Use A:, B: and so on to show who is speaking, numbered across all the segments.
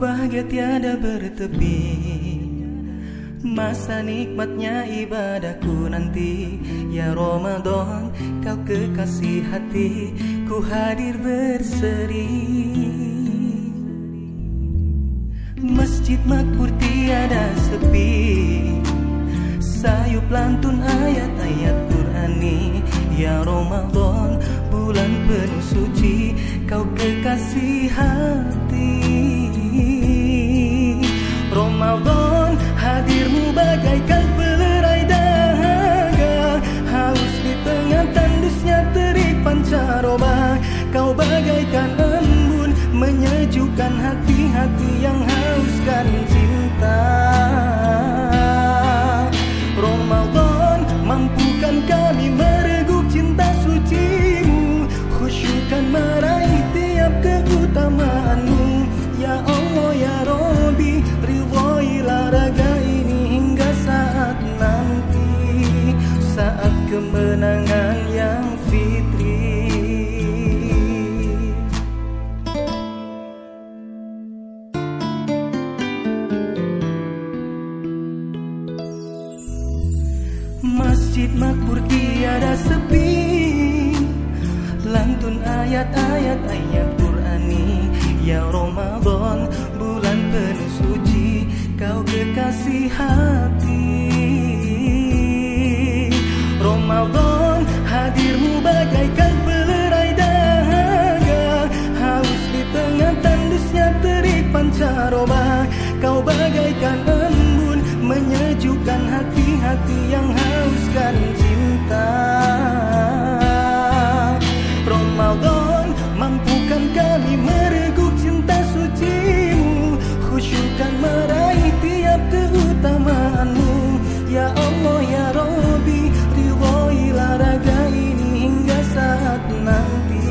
A: bahagia tiada bertepi, masa nikmatnya ibadahku nanti. Ya Ramadan, kau kekasih hati, ku hadir berseri. Masjid makmur tiada sepi, sayup lantun ayat-ayat Qur'ani. Ya Ramadan, bulan penuh suci, kau kekasih hati. Ramadan, hadirmu bagaikan pelerai dahaga, haus di tengah tandusnya terik pancaroba. Kau bagaikan embun, menyejukkan hati-hati yang hauskan cinta. Ramadan, mampukan kami mereguk cinta sucimu, khusyukkan meraih tiap keutamaanmu. Ya Allah ya Rabbi, ridhoilah raga ini hingga saat nanti, saat kemenangan yang fitri. Masjid makmur tiada sepi, lantun ayat-ayat Qur'ani. Ya Ramadan, bulan penuh suci, kau kekasih hati. Ramadan, hadirmu bagaikan pelerai dahaga, haus di tengah tandusnya terik pancaroba. Kau bagaikan embun, menyejukkan hati-hati yang hauskan cinta. Ramadan, mampukan kami mereguk cinta sucimu, khusyukkan meraih tiap keutamaanmu. Ya Allah ya Rabbi, ridhoilah raga ini hingga saat nanti.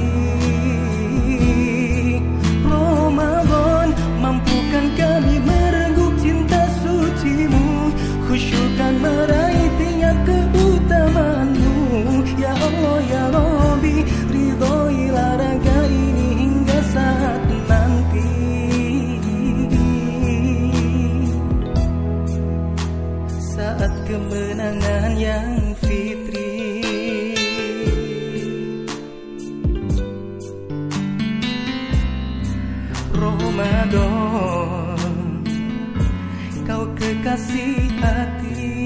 A: Ramadan, mampukan kami mereguk cinta sucimu, khusyukkan meraih tiap keutamaanmu. Ya Allah ya Rabbi, ridhoilah raga ini hingga saat nanti, saat kemenangan yang fitri. Ramadan, kau kekasih hati.